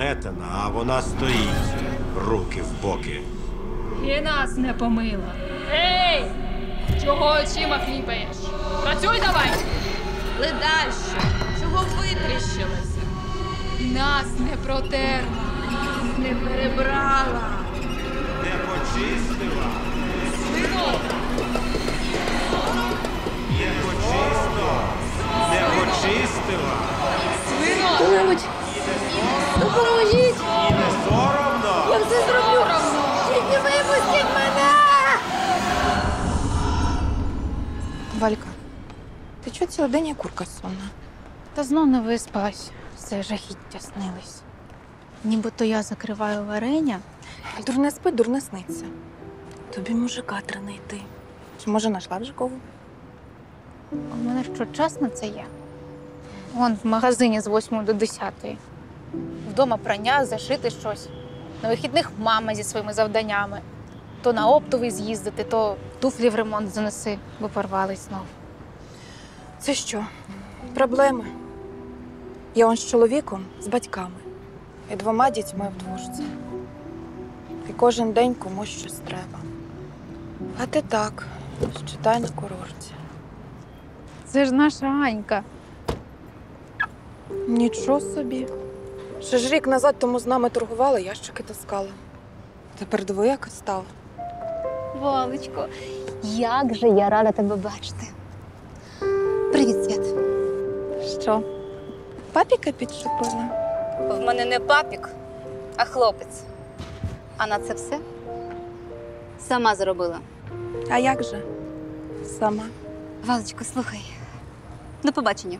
заметена, а вона стоїть, руки в боки. І нас не помила. Ей! Чого очима хліпаєш? Працюй давай! Ледащо, чого витріщилася? Нас не протерла. Не перебрала. Не почистила, Свино! не почисто, не почистила. Свино! Хто-небудь, допоможіть! І не соромно. Я все зроблю! Тільки випустіть мене! Валька, ти чого цілий день як курка сонна? Та знов не виспалась. Все жахіття снилось. Нібито я закриваю варення. Дурне спить, дурне сниться. Тобі мужика треба знайти. Чи може нашла вже кого? У мене що, час на це є? Вон в магазині з 8 до 10. Вдома прання, зашити щось. На вихідних мама зі своїми завданнями. То на оптовий з'їздити, то туфлі в ремонт занеси, бо порвались знов. Це що? Проблеми. Я он з чоловіком, з батьками. І 2 дітьми вдвушці. І кожен день комусь щось треба. А ти так, читай на курорті. Це ж наша Анька. Нічого собі. Ще ж рік назад тому з нами торгували, ящики таскали. Тепер диви, яка стала. Валечко, як же я рада тебе бачити. Привіт, Свят. Що? Папіка підшипила? В мене не папік, а хлопець. А на це все сама зробила. А як же? Сама. Валечко, слухай. До побачення.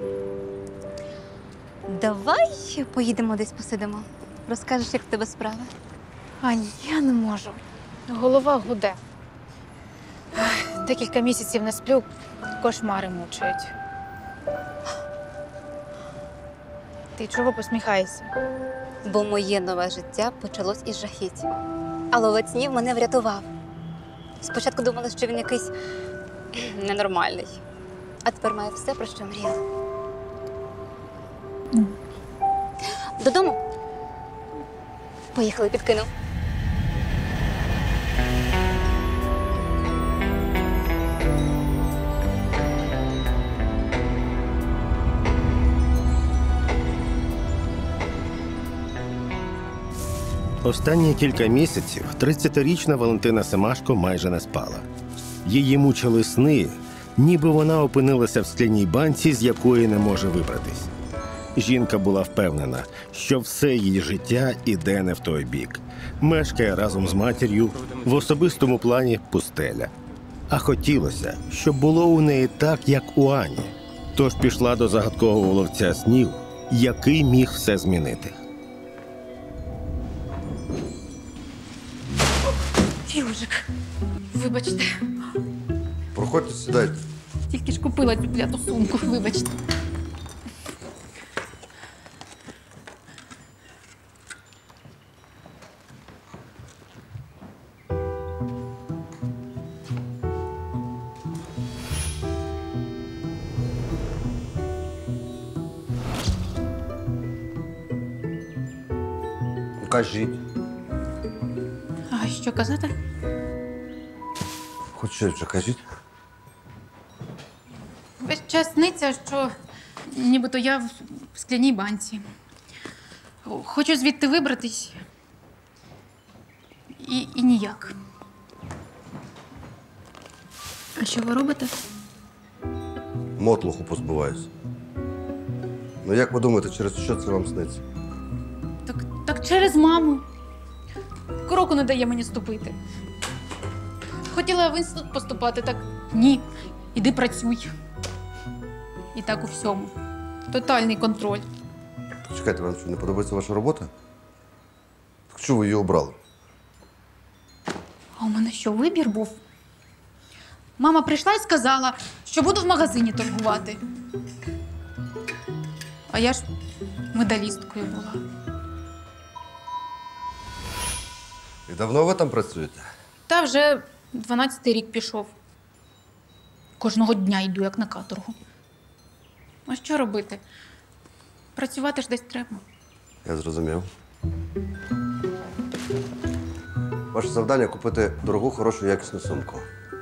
Давай поїдемо десь посидимо. Розкажеш, як в тебе справи. Ань, я не можу. Голова гуде. Ах, декілька місяців не сплю, кошмари мучають. Ти чого посміхаєшся? Бо моє нове життя почалось із жахіть. А ловець снів мене врятував. Спочатку думала, що він якийсь ненормальний. А тепер має все, про що мріяла. Додому? Поїхали, підкину. Останні кілька місяців 30-річна Валентина Семашко майже не спала. Її мучили сни, ніби вона опинилася в скляній банці, з якої не може вибратись. Жінка була впевнена, що все її життя іде не в той бік. Мешкає разом з матір'ю, в особистому плані пустеля. А хотілося, щоб було у неї так, як у Ані. Тож пішла до загадкового ловця снів, який міг все змінити. Южик, вибачте, Проходьте, сідайте. тільки ж купила цю кляту сумку, вибачте. Кажіть. А що казати? Хоч щось вже кажіть. Весь час сниться, що нібито я в скляній банці. Хочу звідти вибратись. І ніяк. А що ви робите? Мотлуху позбуваюсь. Ну як ви думаєте, через що це вам сниться? Так через маму. Кроку не дає мені ступити. Хотіла в інститут поступати, так ні. Іди працюй. І так у всьому. Тотальний контроль. Так чекайте, вам що, не подобається ваша робота? Так чого ви її обрали? А у мене що, вибір був? Мама прийшла і сказала, що буду в магазині торгувати. А я ж медалісткою була. І давно ви там працюєте? Та вже 12-й рік пішов. Кожного дня йду, як на каторгу. А що робити? Працювати ж десь треба. Я зрозумів. Ваше завдання купити дорогу, хорошу, якісну сумку.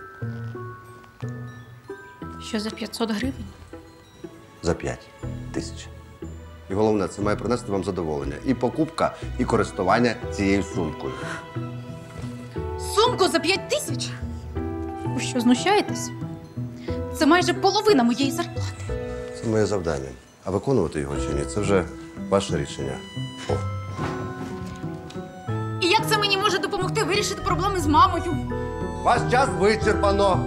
Що за 500 гривень? За 5 тисяч. І головне, це має принести вам задоволення. І покупка, і користування цією сумкою. Сумку за 5 тисяч? Ви що, знущаєтесь? Це майже половина моєї зарплати. Це моє завдання. А виконувати його чи ні, це вже ваше рішення. І як це мені може допомогти вирішити проблеми з мамою? Ваш час вичерпано.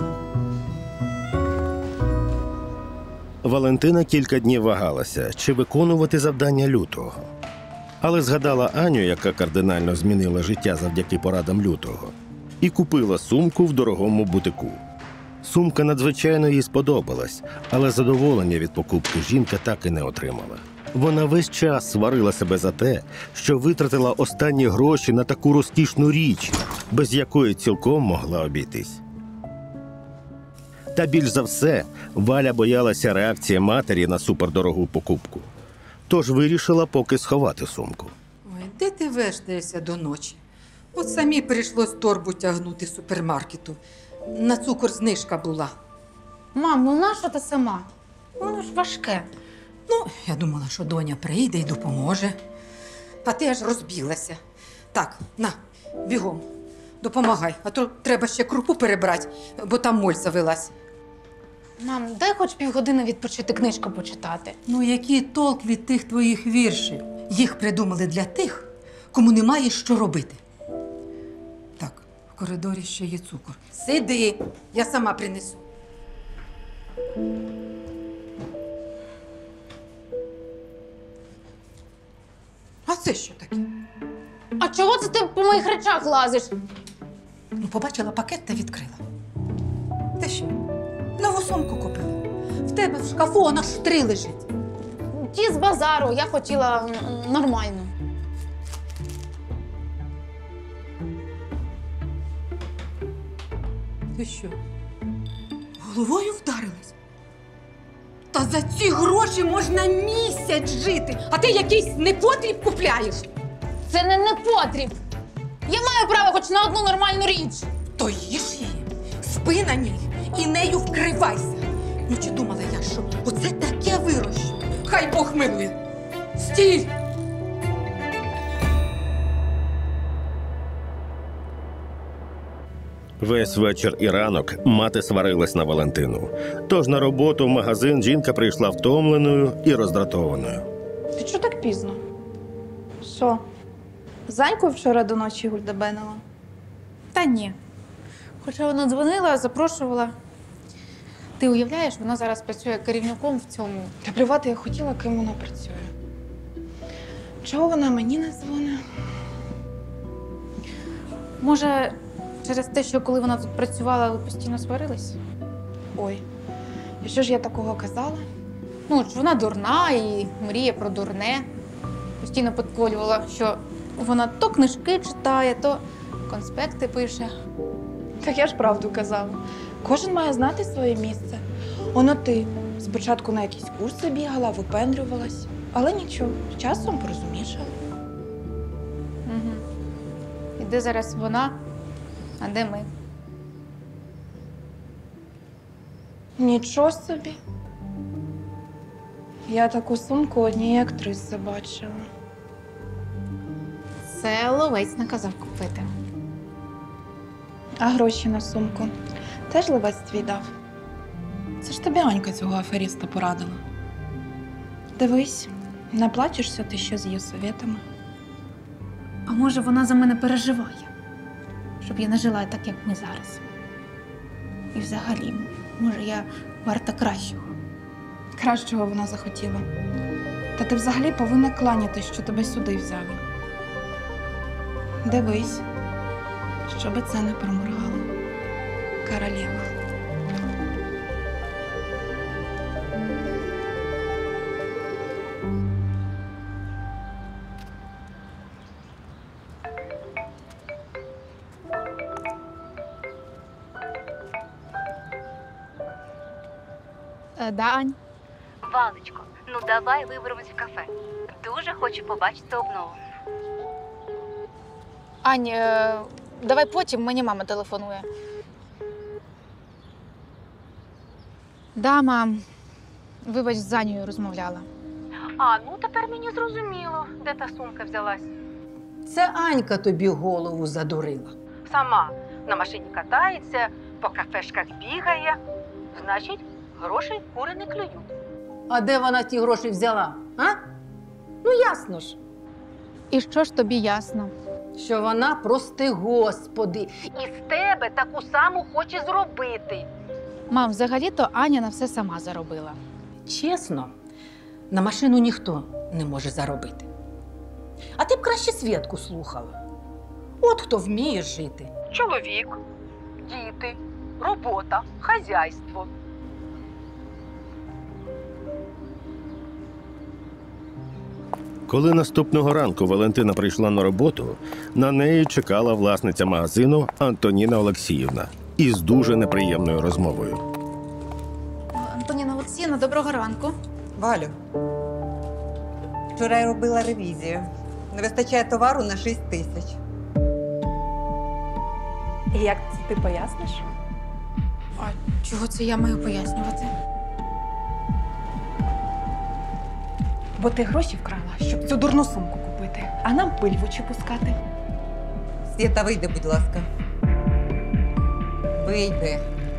Валентина кілька днів вагалася, чи виконувати завдання Лютого. Але згадала Аню, яка кардинально змінила життя завдяки порадам Лютого, і купила сумку в дорогому бутику. Сумка надзвичайно їй сподобалась, але задоволення від покупки жінка так і не отримала. Вона весь час сварила себе за те, що витратила останні гроші на таку розкішну річ, без якої цілком могла обійтись. Та більш за все, Валя боялася реакції матері на супердорогу покупку. Тож вирішила поки сховати сумку. Ой, де ти вештаєшся до ночі? От самі прийшлось торбу тягнути з супермаркету. На цукор знижка була. Мам, ну нащо ти сама? Воно ж важке. Ну, я думала, що доня прийде і допоможе. А ти аж розбіглася. Так, на, бігом, допомагай, а то треба ще крупу перебрати, бо там моль завелась. Мам, дай хоч півгодини відпочити, книжку почитати. Ну, який толк від тих твоїх віршів? Їх придумали для тих, кому немає що робити. Так, в коридорі ще є цукор. Сиди, я сама принесу. А це що таке? А чого це ти по моїх речах лазиш? Ну, побачила пакет та відкрила. Ти що? Нову сумку купила. В тебе в шкафу вона ж 3 лежить. Ті з базару, я хотіла нормально. Ти що? Головою вдарилась? Та за ці гроші можна місяць жити, а ти якийсь непотріб купляєш. Це не непотріб. Я маю право хоч на одну нормальну річ. То їж її, спи на ній і нею вкривайся. Ну чи думала я, що оце таке вирощу? Хай Бог милує. Стій! Весь вечір і ранок мати сварилась на Валентину. Тож на роботу в магазин жінка прийшла втомленою і роздратованою. Ти чого так пізно? Що? Заньку вчора до ночі гульдебенила? Та ні. Хоча вона дзвонила, запрошувала. Ти уявляєш, вона зараз працює керівником в цьому. Та плювати я хотіла, ким вона працює. Чого вона мені не дзвонить? Може, через те, що коли вона тут працювала, ви постійно сварились? Ой, і що ж я такого казала? Ну, от вона дурна і мріє про дурне. Постійно підколювала, що вона то книжки читає, то конспекти пише. Так я ж правду казала. Кожен має знати своє місце. Воно ти спочатку на якісь курси бігала, випендрювалась. Але нічого, з часом порозумішала. Угу. І де зараз вона, а де ми? Нічого собі. Я таку сумку одній актриси бачила. Це Ловець наказав купити. А гроші на сумку теж Ловець твій дав? Це ж тобі Анька цього аферіста порадила. Дивись, не плачешся ти ще з її совєтами. А може, вона за мене переживає? Щоб я не жила так, як ми зараз. І взагалі, може, я варта кращого. Кращого вона захотіла. Та ти взагалі повинна кланятись, що тебе сюди взяли. Дивись, щоби це не проморгало. Королева. Да, Ань? Валечко, ну давай виберемось в кафе. Дуже хочу побачити обнову. Ань, давай потім, мені мама телефонує. Да, мам. Вибач, з Анею розмовляла. А, ну тепер мені зрозуміло, де та сумка взялась. Це Анька тобі голову задурила. Сама на машині катається, по кафешках бігає. Значить, грошей кури не клюють. А де вона ті гроші взяла? А? Ну, ясно ж, І що ж тобі ясно? що вона, прости господи, і з тебе таку саму хоче зробити. Мам, взагалі-то Аня на все сама заробила. Чесно, на машину ніхто не може заробити. А ти б краще Свєтку слухала. От хто вміє жити. Чоловік, діти, робота, хазяйство. Коли наступного ранку Валентина прийшла на роботу, на неї чекала власниця магазину Антоніна Олексіївна із дуже неприємною розмовою. Антоніна Олексіївна, доброго ранку. Валю, вчора я робила ревізію. Не вистачає товару на 6 тисяч. І як це ти поясниш? А чого це я маю пояснювати? Бо ти гроші вкрала, щоб цю дурну сумку купити, а нам пиль в очі пускати. Свєта, вийди, будь ласка. Вийди.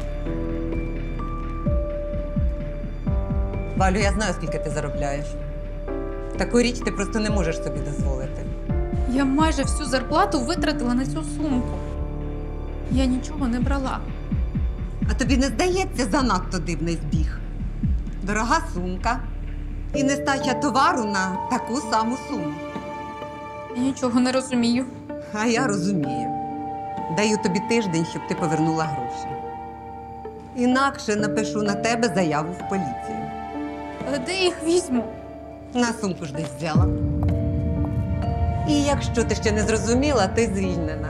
Валю, я знаю, скільки ти заробляєш. Таку річ ти просто не можеш собі дозволити. Я майже всю зарплату витратила на цю сумку. Я нічого не брала. А тобі не здається занадто дивний збіг? Дорога сумка і нестача товару на таку саму суму. Я нічого не розумію. А я розумію. Даю тобі тиждень, щоб ти повернула гроші. Інакше напишу на тебе заяву в поліцію. Але де я їх візьму? На сумку ж десь взяла. І якщо ти ще не зрозуміла, ти звільнена.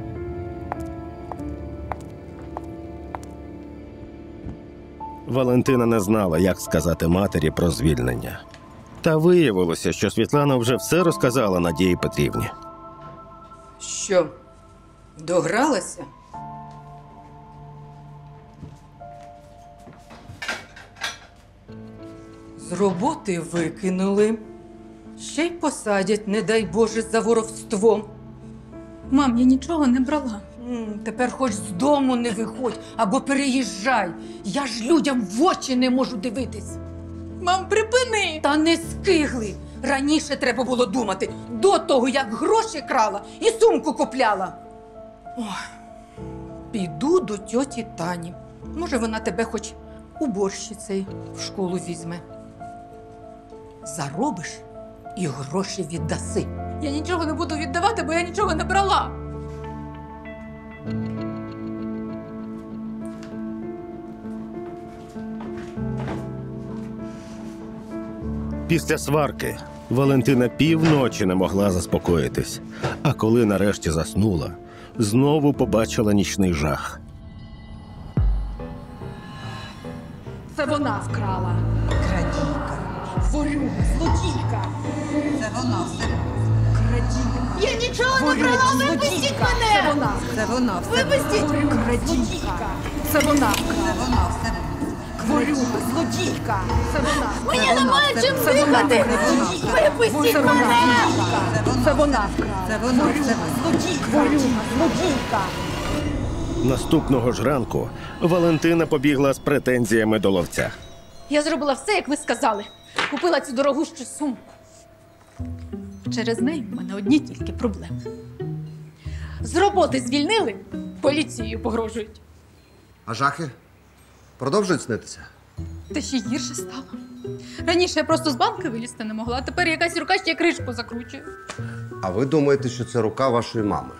Валентина не знала, як сказати матері про звільнення. Та виявилося, що Світлана вже все розказала Надії Петрівні. Що, догралася? З роботи викинули. Ще й посадять, не дай Боже, за воровство. Мам, я нічого не брала. Тепер хоч з дому не виходь або переїжджай. Я ж людям в очі не можу дивитись. Мам, припини! Та не скигли. Раніше треба було думати, до того, як гроші крала і сумку купляла. Ой, піду до тьоті Тані. Може, вона тебе хоч уборщицею в школу візьме. Заробиш і гроші віддаси. Я нічого не буду віддавати, бо я нічого не брала. Після сварки Валентина півночі не могла заспокоїтись, а коли нарешті заснула, знову побачила нічний жах. Це вона вкрала. Крадійка. Ворюга, злодійка. Це вона все. Крадійка. Я нічого не брала, випустіть мене! Це вона. Це вона все. Випустіть! Крадійка. Це вона. Це вона все. Ворюга, злодійка. Це вона. Мені немає чим Це вона. дихати! Крадійка. Випустіть Це вона. мене! Це вона вкрала. Це вона все. Злодійка. Ворюга, злодійка. Наступного ж ранку Валентина побігла з претензіями до ловця. Я зробила все, як ви сказали. Купила цю дорогущу сумку. Через неї в мене одні тільки проблеми. З роботи звільнили, поліцією погрожують. А жахи продовжують снитися? Та ще гірше стало. Раніше я просто з банки вилізти не могла, а тепер якась рука ще кришку закручує. А ви думаєте, що це рука вашої мами?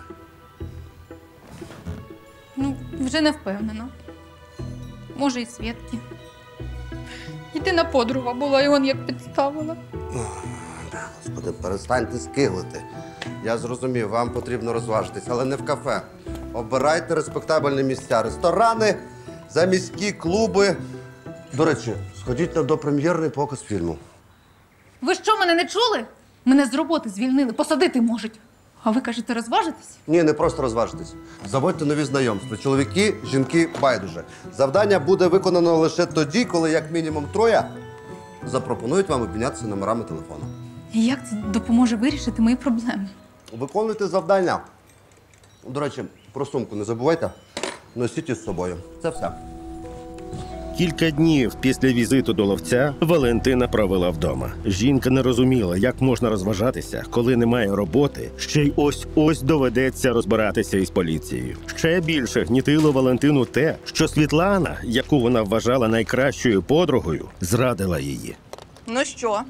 Ну, вже не впевнена. Може, і Свєтки. Єдина подруга була, і он як підставила. Господи, перестаньте скиглити. Я зрозумів, вам потрібно розважитись, але не в кафе. Обирайте респектабельні місця, ресторани, заміські клуби. До речі, сходіть на допрем'єрний показ фільму. Ви що, мене не чули? Мене з роботи звільнили, посадити можуть. А ви кажете, розважитись? Ні, не просто розважитись. Заводьте нові знайомства. Чоловіки, жінки, байдуже. Завдання буде виконано лише тоді, коли як мінімум троє запропонують вам обмінятися номерами телефону. І як це допоможе вирішити мої проблеми? Виконуйте завдання. До речі, про сумку не забувайте. Носіть із собою. Це все. Кілька днів після візиту до ловця Валентина провела вдома. Жінка не розуміла, як можна розважатися, коли немає роботи, ще й ось-ось доведеться розбиратися із поліцією. Ще більше гнітило Валентину те, що Світлана, яку вона вважала найкращою подругою, зрадила її. Ну що?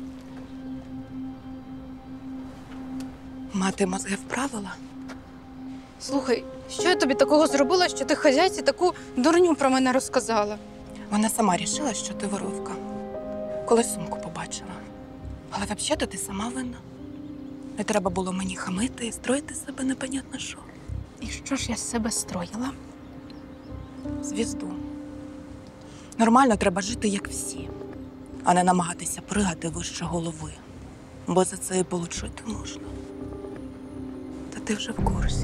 Мати мозги вправила? Слухай, що я тобі такого зробила, що ти хазяйці таку дурню про мене розказала? Вона сама рішила, що ти воровка. Коли сумку побачила. Але взагалі-то ти сама винна. Не треба було мені хамити і строїти з себе непонятно що. І що ж я з себе строїла? Звізду. Нормально треба жити, як всі, а не намагатися пригати вище голови. Бо за це і получити можна. Та ти вже в курсі.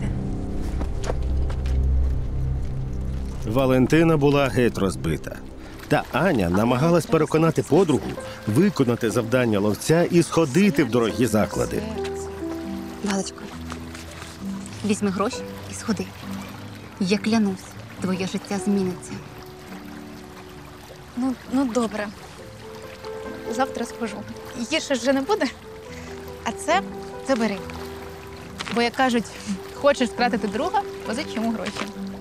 Валентина була геть розбита. Та Аня намагалась переконати подругу виконати завдання ловця і сходити в дорогі заклади. Галочко, візьми гроші і сходи. Я клянусь, твоє життя зміниться. Ну добре. Завтра схожу. Гірше вже не буде. А це бери. Бо, як кажуть, хочеш втратити друга, позич йому гроші.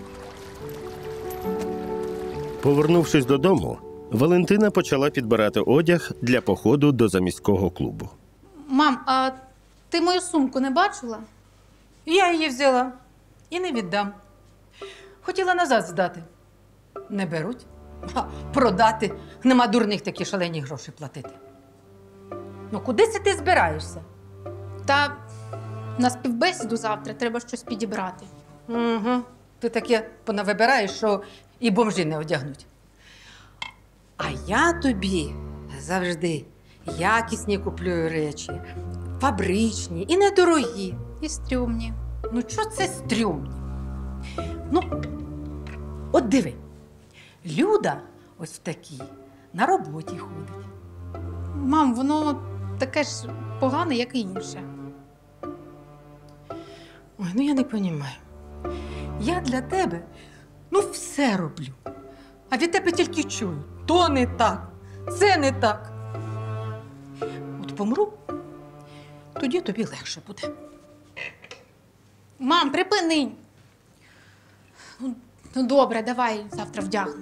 Повернувшись додому, Валентина почала підбирати одяг для походу до заміського клубу. Мам, а ти мою сумку не бачила? Я її взяла і не віддам. Хотіла назад здати. Не беруть. Продати. Нема дурних такі шалені гроші платити. Ну, куди це ти збираєшся? Та на співбесіду завтра треба щось підібрати. Угу. Ти таке понавибираєш, що і бомжі не одягнуть. А я тобі завжди якісні куплю речі, фабричні і недорогі. І стрюмні. Ну, що це стрьомні? Ну, от диви, Люда ось в такій на роботі ходить. Мам, воно таке ж погане, як і інше. Ой, ну я не розумію. Я для тебе, все роблю. А від тебе тільки чую. То не так, це не так. От помру, тоді тобі легше буде. Мам, припини! Ну добре, давай завтра вдягну.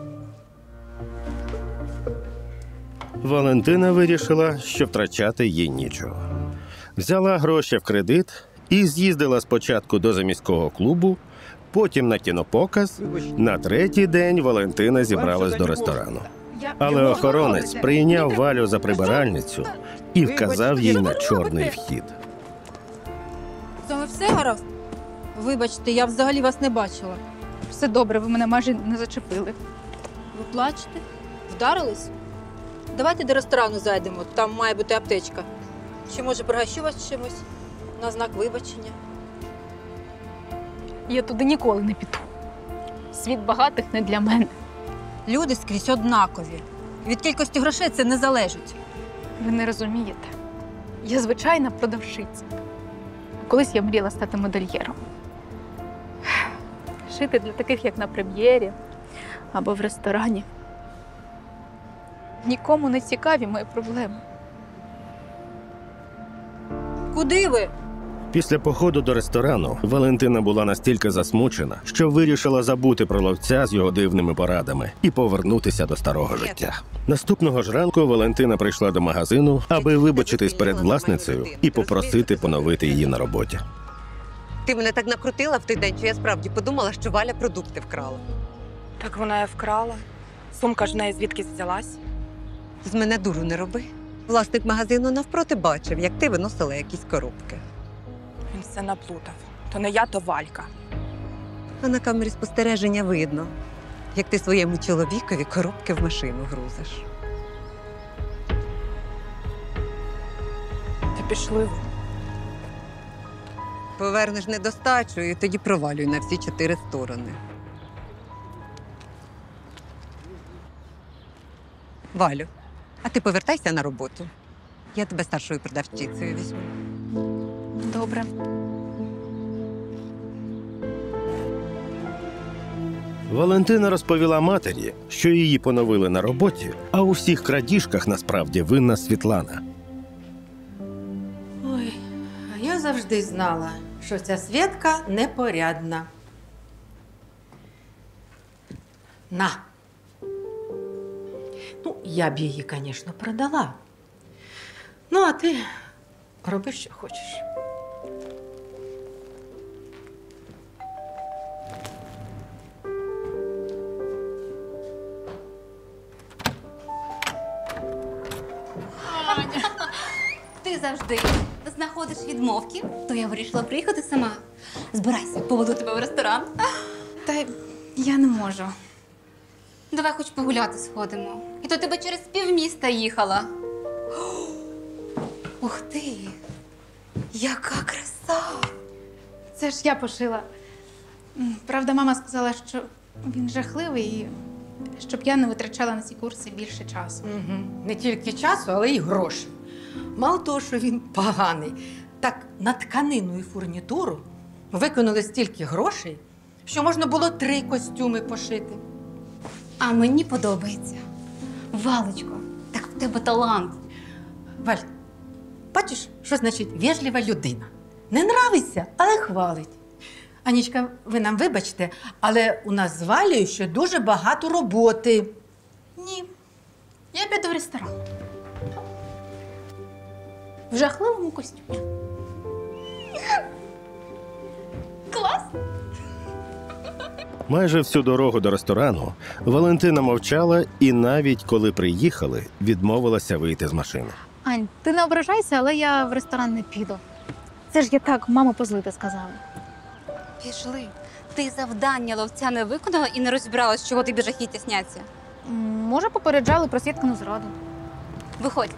Валентина вирішила, що втрачати їй нічого. Взяла гроші в кредит і з'їздила спочатку до заміського клубу, потім на кінопоказ. На третій день Валентина зібралась до ресторану. Але охоронець прийняв Валю за прибиральницю і вказав їй на чорний вхід. З вами все гаразд? Вибачте, я взагалі вас не бачила. Все добре, ви мене майже не зачепили. Ви плачете? Вдарились? Давайте до ресторану зайдемо, там має бути аптечка. Чи може пригощу вас чимось? На знак вибачення. Я туди ніколи не піду. Світ багатих не для мене. Люди скрізь однакові. Від кількості грошей це не залежить. Ви не розумієте. Я звичайна продавщиця. Колись я мріяла стати модельєром. Шити для таких, як на прем'єрі або в ресторані. Нікому не цікаві мої проблеми. Куди ви? Після походу до ресторану Валентина була настільки засмучена, що вирішила забути про ловця з його дивними порадами і повернутися до старого життя. Наступного ж ранку Валентина прийшла до магазину, аби вибачитись перед власницею і попросити поновити її на роботі. Ти мене так накрутила в той день, що я справді подумала, що Валя продукти вкрала. Так вона і вкрала. Сумка ж в неї звідкись взялась. З мене дуру не роби. Власник магазину навпроти бачив, як ти виносила якісь коробки. Він все наплутав. То не я, то Валька. А на камері спостереження видно, як ти своєму чоловікові коробки в машину грузиш. Та пішли ви. Повернеш недостачу і тоді провалюй на всі 4 сторони. Валю, а ти повертайся на роботу. Я тебе старшою продавчицею візьму. Добре. Валентина розповіла матері, що її поновили на роботі, а у всіх крадіжках насправді винна Світлана. Ой, а я завжди знала, що ця Свєтка непорядна. На. Ну, я б її, звісно, продала. Ну, а ти роби, що хочеш. Ти завжди знаходиш відмовки, то я вирішила приїхати сама. Збирайся, поведу тебе в ресторан. Та я не можу. Давай хоч погуляти сходимо. І то тебе через півміста їхала. Ух ти! Яка краса! Це ж я пошила. Правда, мама сказала, що він жахливий і щоб я не витрачала на ці курси більше часу. Угу. Не тільки часу, але й грошей. Мало того, що він поганий, так на тканину і фурнітуру виконали стільки грошей, що можна було 3 костюми пошити. А мені подобається. Валечко, так в тебе талант. Валь, бачиш, що значить вежлива людина? Не нравиться, але хвалить. Анічка, ви нам вибачте, але у нас з Валею ще дуже багато роботи. Ні. Я піду в ресторан. В жахливому костюмі. Клас! Майже всю дорогу до ресторану Валентина мовчала і навіть коли приїхали, відмовилася вийти з машини. Ань, ти не ображайся, але я в ресторан не піду. Це ж я так маму позлити сказала. Пішли. Ти завдання ловця не виконала і не розібралась, з чого тобі жахіття сняться. Може, попереджали про Світкину зраду. Виходь.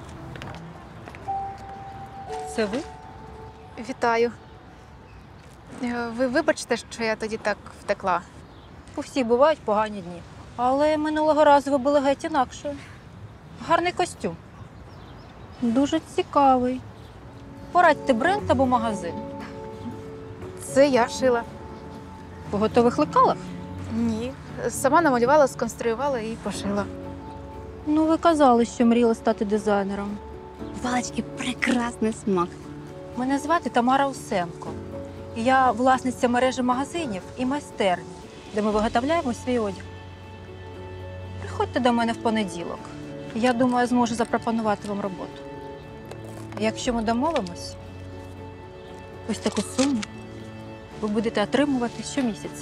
Це ви? Вітаю. Ви вибачте, що я тоді так втекла. У всіх бувають погані дні. Але минулого разу ви були геть інакше. Гарний костюм. Дуже цікавий. Порадьте бренд або магазин. Це я шила. По готових лекалах? Ні. Сама намалювала, сконструювала і пошила. Ну, ви казали, що мріяли стати дизайнером. Валечки, прекрасний смак. Мене звати Тамара Усенко. І я власниця мережі магазинів і майстерні, де ми виготовляємо свій одяг. Приходьте до мене в понеділок. Я думаю, зможу запропонувати вам роботу. Якщо ми домовимось, ось таку суму ви будете отримувати щомісяця.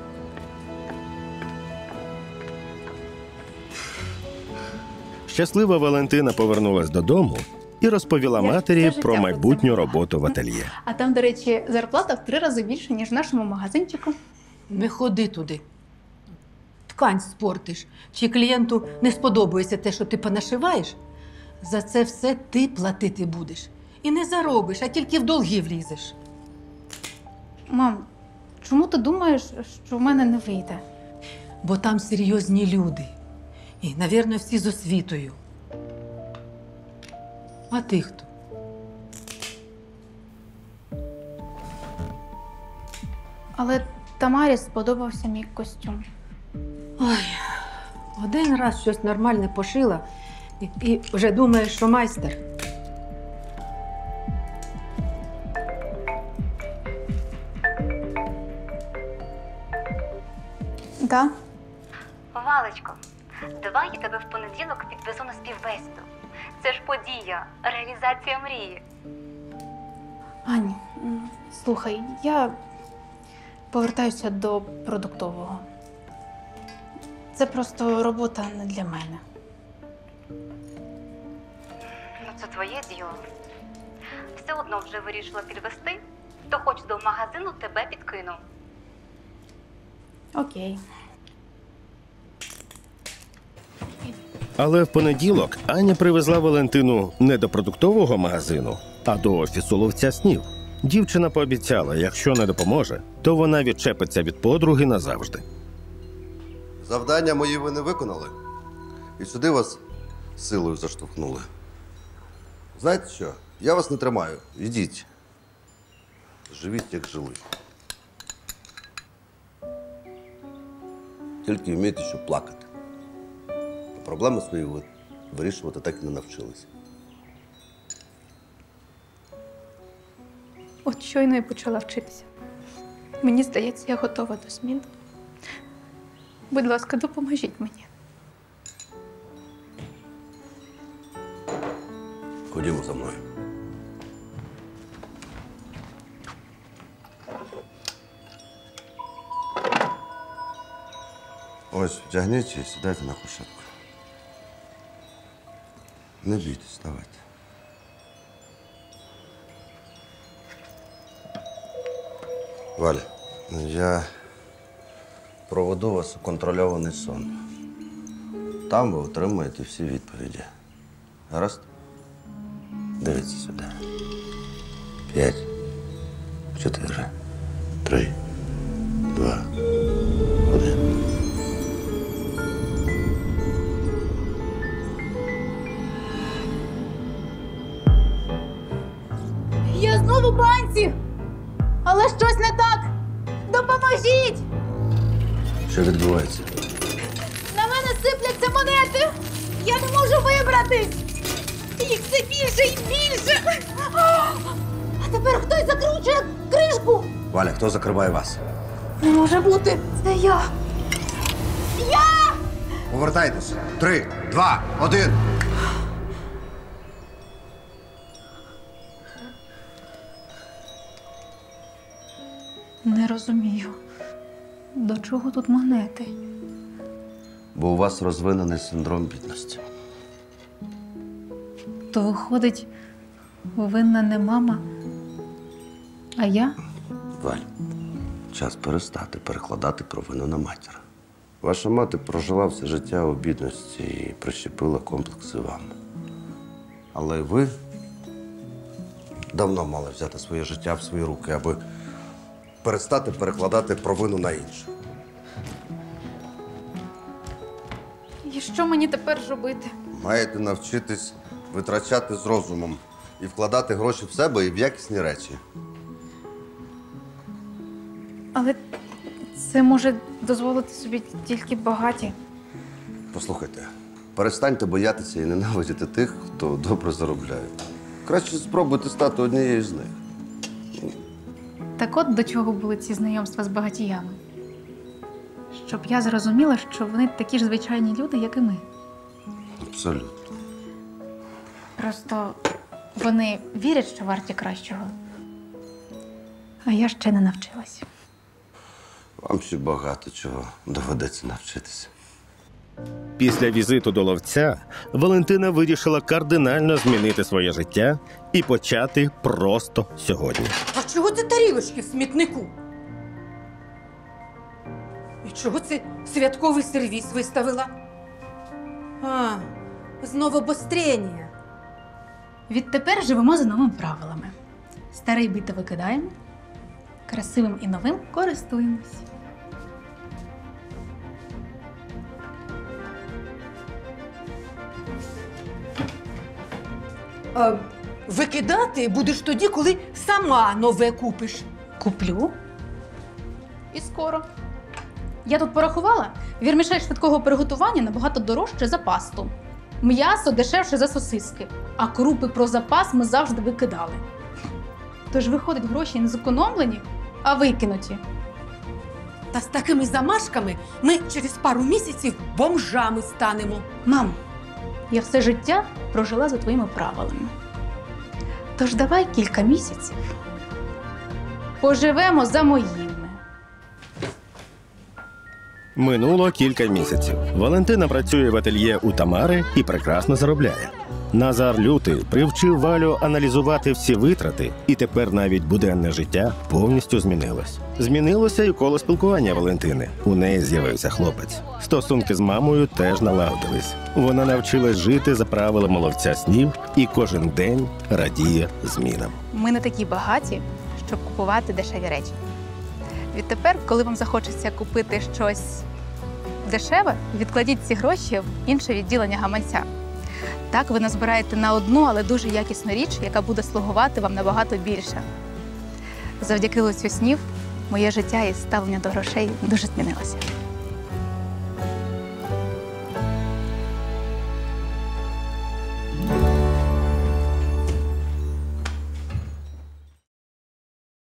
Щаслива Валентина повернулась додому і розповіла матері все життя про про майбутню це роботу в ательє. А там, до речі, зарплата в 3 рази більше, ніж в нашому магазинчику. Не ходи туди. Ткань спортиш. Чи клієнту не сподобається те, що ти понашиваєш, за це все ти платити будеш. І не заробиш, а тільки в долги влізеш. Мам, чому ти думаєш, що в мене не вийде? Бо там серйозні люди. І, навірно, всі з освітою. А ти хто? Але Тамарі сподобався мій костюм. Ой, один раз щось нормальне пошила і вже думаєш, що майстер. Да? Валечко, давай я тебе в понеділок підвезу на співбесіду. Це ж подія, реалізація мрії. Ань, слухай, я повертаюся до продуктового. Це просто робота не для мене. Ну, це твоє діло. Все одно вже вирішила підвести, то хоч до магазину тебе підкину. Окей. Але в понеділок Аня привезла Валентину не до продуктового магазину, а до офісу ловця снів. Дівчина пообіцяла, якщо не допоможе, то вона відчепиться від подруги назавжди. Завдання мої ви не виконали. І сюди вас силою заштовхнули. Знаєте що? Я вас не тримаю. Йдіть. Живіть, як жили. Тільки вмійте, щоб плакати. А проблеми свої ви вирішувати так і не навчилися. От щойно і почала вчитися. Мені здається, я готова до змін. Будь ласка, допоможіть мені. Ходімо за мною. Ось, вдягніть і сідайте на кушетку. Не бійтесь, давайте. Валя, я проведу вас у контрольований сон. Там ви отримаєте всі відповіді. Гаразд? Дивіться сюди. 5, 4, 3, 2, 1. Я знову в банці! Але щось не так! Допоможіть! Що відбувається? На мене сипляться монети! Я не можу вибратись! Їх все більше і більше! А тепер хтось закручує кришку! Валя, хто закриває вас? Не може бути! Це я! Я! Повертайтесь. 3, 2, 1. Не розумію. До чого тут монети? Бо у вас розвинений синдром бідності. То виходить, винна не мама, а я? Валь, час перестати перекладати провину на матір. Ваша мати прожила все життя у бідності і прищепила комплекси вам. Але ви давно мали взяти своє життя в свої руки, аби перестати перекладати провину на інших. І що мені тепер робити? Маєте навчитись витрачати з розумом і вкладати гроші в себе і в якісні речі. Але це може дозволити собі тільки багаті. Послухайте, перестаньте боятися і ненавидіти тих, хто добре заробляє. Краще спробуйте стати однією з них. Так от до чого були ці знайомства з багатіями. Щоб я зрозуміла, що вони такі ж звичайні люди, як і ми. Абсолютно. Просто вони вірять, що варті кращого. А я ще не навчилась. Вам ще багато чого доведеться навчитися. Після візиту до ловця Валентина вирішила кардинально змінити своє життя і почати просто сьогодні. А чого це тарілочки в смітнику? І чого це святковий сервіс виставила? А, знову обострення. Відтепер живемо за новими правилами. Старий бито викидаємо, красивим і новим користуємось. А, викидати будеш тоді, коли сама нове купиш. Куплю. І скоро. Я тут порахувала, вірмішель швидкого приготування набагато дорожче за пасту. М'ясо дешевше за сосиски, а крупи про запас ми завжди викидали. Тож, виходить, гроші не зекономлені, а викинуті. Та з такими замашками ми через пару місяців бомжами станемо. Мам, я все життя прожила за твоїми правилами. Тож давай кілька місяців поживемо за моїми. Минуло кілька місяців. Валентина працює в ательє у Тамари і прекрасно заробляє. Назар Лютий привчив Валю аналізувати всі витрати, і тепер навіть буденне життя повністю змінилось. Змінилося і коло спілкування Валентини. У неї з'явився хлопець. Стосунки з мамою теж налагодились. Вона навчилась жити за правилами ловця снів і кожен день радіє змінам. Ми не такі багаті, щоб купувати дешеві речі. Відтепер, коли вам захочеться купити щось дешеве, відкладіть ці гроші в інше відділення гаманця. Так ви назбираєте на одну, але дуже якісну річ, яка буде слугувати вам набагато більше. Завдяки лицю снів моє життя і ставлення до грошей дуже змінилося.